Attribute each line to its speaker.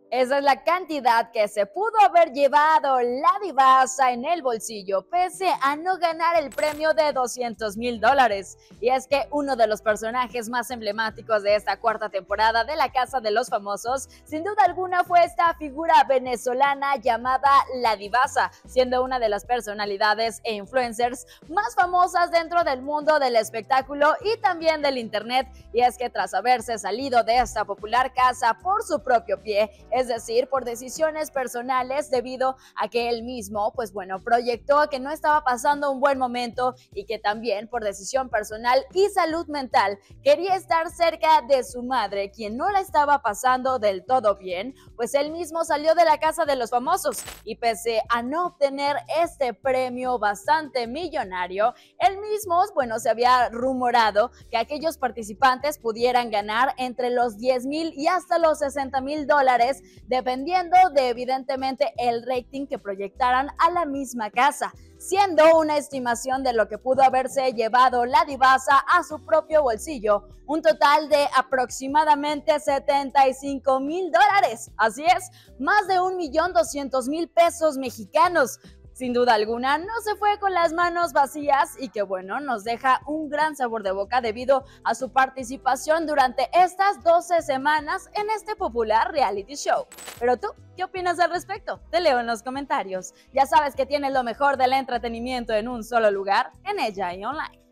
Speaker 1: Esa es la cantidad que se pudo haber llevado la divasa en el bolsillo, pese a no ganar el premio de $200,000. Y es que uno de los personajes más emblemáticos de esta cuarta temporada de La Casa de los Famosos, sin duda alguna, fue esta figura venezolana llamada La Divasa, siendo una de las personalidades e influencers más famosas dentro del mundo del espectáculo y también del internet. Y es que tras haberse salido de esta popular casa por su propio pie, es decir, por decisiones personales, debido a que él mismo, proyectó que no estaba pasando un buen momento y que también por decisión personal y salud mental quería estar cerca de su madre, quien no la estaba pasando del todo bien, pues él mismo salió de La Casa de los Famosos y pese a no obtener este premio bastante millonario, él mismo, se había rumorado que aquellos participantes pudieran ganar entre los 10,000 y hasta los $60,000, dependiendo de evidentemente el rating que proyectaran a la misma casa, siendo una estimación de lo que pudo haberse llevado la divasa a su propio bolsillo, un total de aproximadamente $75,000. Así es, más de 1,200,000 pesos mexicanos. Sin duda alguna, no se fue con las manos vacías y que nos deja un gran sabor de boca debido a su participación durante estas 12 semanas en este popular reality show. Pero tú, ¿qué opinas al respecto? Te leo en los comentarios. Ya sabes que tienes lo mejor del entretenimiento en un solo lugar, en Ella y Online.